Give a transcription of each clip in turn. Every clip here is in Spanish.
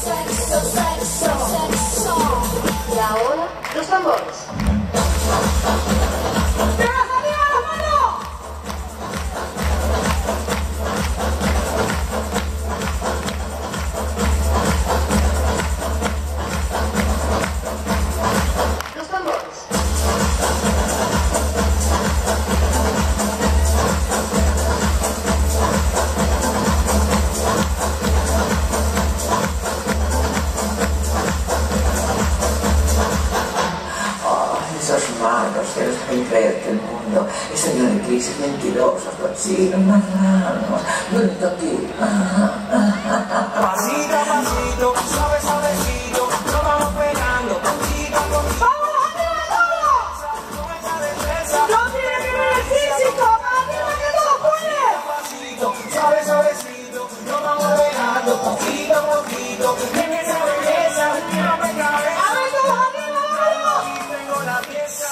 sexo, sexo, sexo. Y ahora, los tambores. Esos malos que les hacen creer que el mundo es lleno de crisis mentirosos, cochinos, marranos, bonito aquí. Pasito a pasito, suave, suavecito, nos vamos pegando, poquito a poquito. ¡Vamos, arriba, Con esa destreza, no tiene que ver el físico! ¡Arriba que todo puede! pasito, suave, suavecito, nos vamos pegando, poquito a poquito. En esa belleza, no me cabe. ¡A ver, todos arriba, vámonos! Aquí tengo la pieza.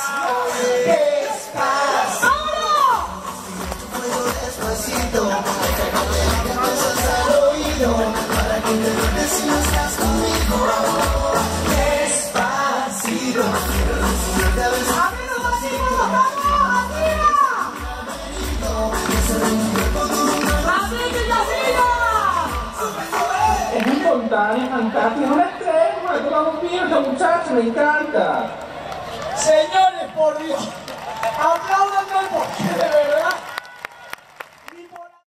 Despacito, que cosas al oído, para que te duermes si no estás conmigo. Despacito, quiero desnudarte a besos. ¡Amigos, amigos, vamos, arriba! ¡Así que arriba! Es espontáneo, fantástico, es una estrella, tomamos vino esta muchacha, me encanta. Señores, por Dios, aplaudan porque de verdad